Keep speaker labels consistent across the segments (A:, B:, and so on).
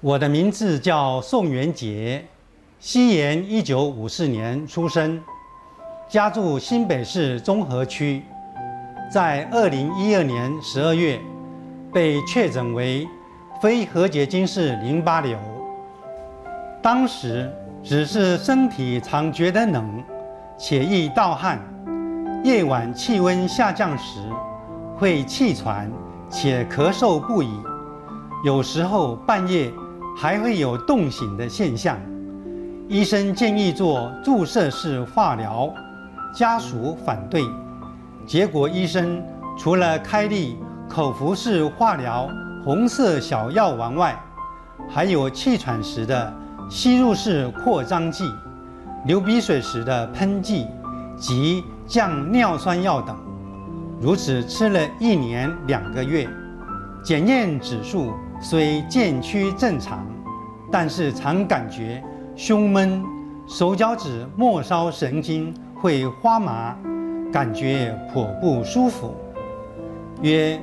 A: 我的名字叫宋元杰，西元1954年出生，家住新北市中和区，在2012年12月被确诊为非核结晶式淋巴瘤。当时只是身体常觉得冷，且易盗汗，夜晚气温下降时会气喘且咳嗽不已，有时候半夜还会有冻醒的现象。医生建议做注射式化疗，家属反对。结果医生除了开立口服式化疗红色小药丸外，还有气喘时的吸入式扩张剂、流鼻水时的喷剂及降尿酸药等。如此吃了1年2个月，检验指数虽渐趋正常，但是常感觉胸闷、手脚趾末梢神经会发麻，感觉颇不舒服。约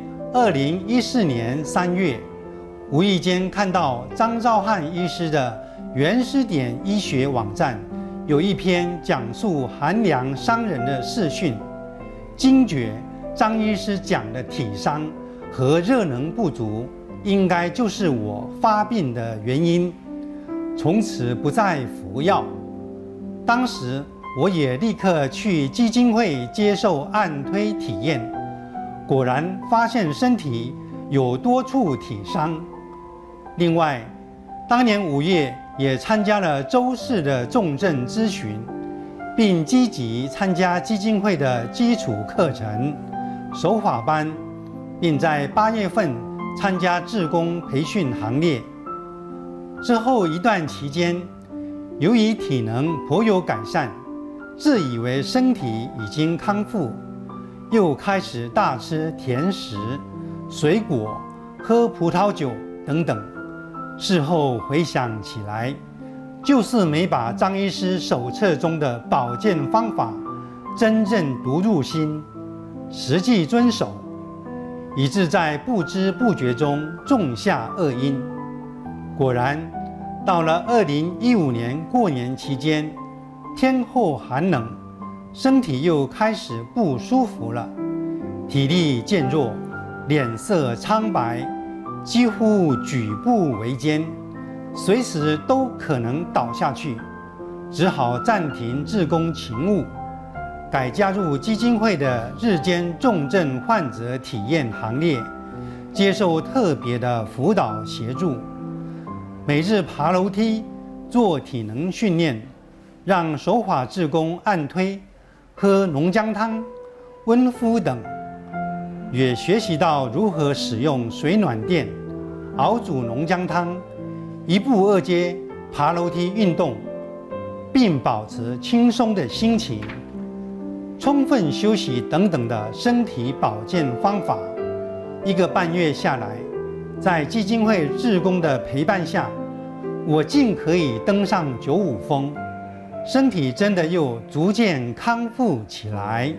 A: 2014年3月，无意间看到张兆汉医师的原始点医学网站有一篇讲述寒凉伤人的视讯，惊觉张医师讲的体伤和热能不足应该就是我发病的原因，从此不再服药。当时我也立刻去基金会接受按推体验，果然发现身体有多处体伤。另外，当年5月也参加了周氏的重症咨询，并积极参加基金会的基础课程、手法班，并在8月份参加志工培训行列。之后一段期间，由于体能颇有改善，自以为身体已经康复，又开始大吃甜食、水果、喝葡萄酒等等。事后回想起来，就是没把张医师手册中的保健方法真正读入心，实际遵守，以致在不知不觉中种下恶因。果然，到了2015年过年期间，天候寒冷，身体又开始不舒服了，体力渐弱，脸色苍白，几乎举步维艰，随时都可能倒下去，只好暂停志工勤务，改加入基金会的日间重症患者体验行列，接受特别的辅导协助，每日爬楼梯做体能训练，让手法志工按推、喝浓姜汤、温敷等，也学习到如何使用水暖垫熬煮浓姜汤，1步2阶爬楼梯运动，并保持轻松的心情，充分休息等等的身体保健方法。1个半月下来，在基金会志工的陪伴下，我竟可以登上95峰，身体真的又逐渐康复起来。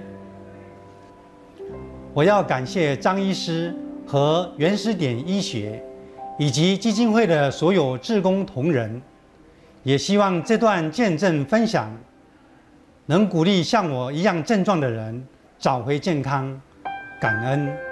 A: 我要感谢张医师和原始点医学以及基金会的所有志工同仁，也希望这段见证分享能鼓励像我一样症状的人找回健康，感恩。